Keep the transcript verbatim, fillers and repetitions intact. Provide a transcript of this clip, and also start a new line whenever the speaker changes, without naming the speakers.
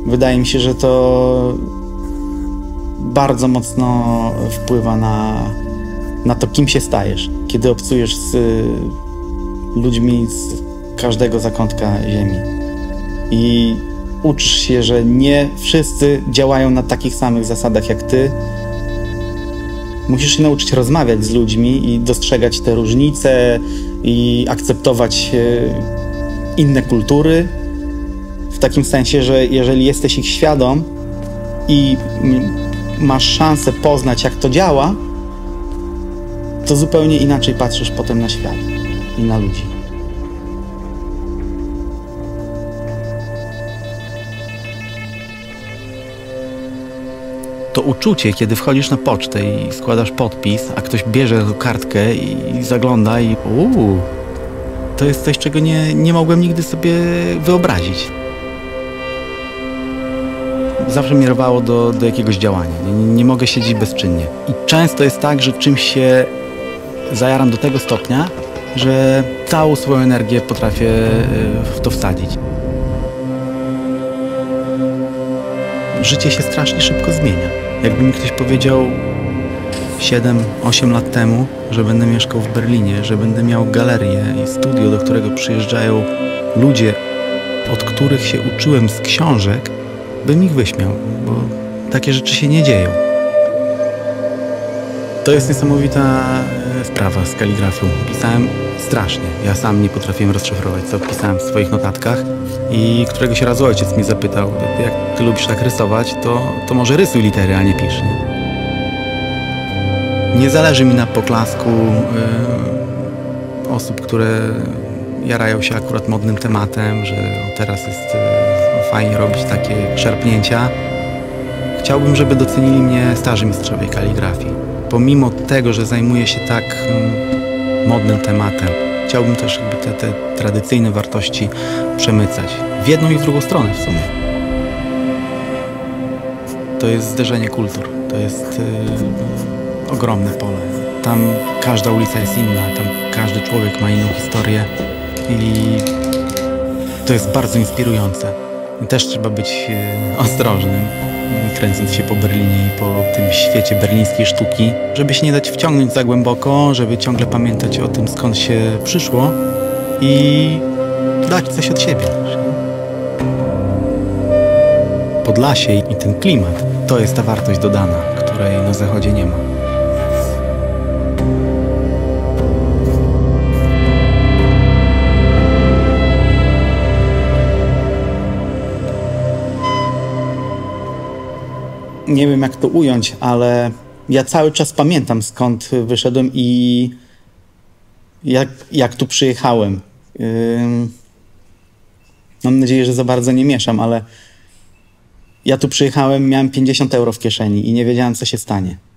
Wydaje mi się, że to bardzo mocno wpływa na, na to, kim się stajesz, kiedy obcujesz z ludźmi z każdego zakątka ziemi. I uczysz się, że nie wszyscy działają na takich samych zasadach jak ty. Musisz się nauczyć rozmawiać z ludźmi i dostrzegać te różnice i akceptować inne kultury. W takim sensie, że jeżeli jesteś ich świadom i masz szansę poznać, jak to działa, to zupełnie inaczej patrzysz potem na świat i na ludzi. To uczucie, kiedy wchodzisz na pocztę i składasz podpis, a ktoś bierze kartkę i zagląda i uuu, to jest coś, czego nie, nie mogłem nigdy sobie wyobrazić. Zawsze mnie rwało do, do jakiegoś działania. Nie, nie mogę siedzieć bezczynnie. I często jest tak, że czymś się zajaram do tego stopnia, że całą swoją energię potrafię w to wsadzić. Życie się strasznie szybko zmienia. Jakby mi ktoś powiedział siedem osiem lat temu, że będę mieszkał w Berlinie, że będę miał galerię i studio, do którego przyjeżdżają ludzie, od których się uczyłem z książek, bym ich wyśmiał, bo takie rzeczy się nie dzieją. To jest niesamowita sprawa z kaligrafią. Pisałem strasznie. Ja sam nie potrafiłem rozszyfrować, co pisałem w swoich notatkach. I któregoś razu ojciec mnie zapytał, jak ty lubisz tak rysować, to, to może rysuj litery, a nie pisz. Nie, nie zależy mi na poklasku yy, osób, które jarają się akurat modnym tematem, że teraz jest yy, fajnie robić takie szarpnięcia. Chciałbym, żeby docenili mnie starzy mistrzowie kaligrafii. Pomimo tego, że zajmuję się tak yy, modnym tematem, chciałbym też jakby te, te tradycyjne wartości przemycać. W jedną i w drugą stronę w sumie. To jest zderzenie kultur. To jest yy, ogromne pole. Tam każda ulica jest inna, tam każdy człowiek ma inną historię i to jest bardzo inspirujące. I też trzeba być yy, ostrożnym, kręcąc się po Berlinie i po tym świecie berlińskiej sztuki, żeby się nie dać wciągnąć za głęboko, żeby ciągle pamiętać o tym, skąd się przyszło i dać coś od siebie. Podlasie i ten klimat to jest ta wartość dodana, której na zachodzie nie ma. Nie wiem, jak to ująć, ale ja cały czas pamiętam, skąd wyszedłem i jak, jak tu przyjechałem. Yy... Mam nadzieję, że za bardzo nie mieszam, ale ja tu przyjechałem, miałem pięćdziesiąt euro w kieszeni i nie wiedziałem, co się stanie.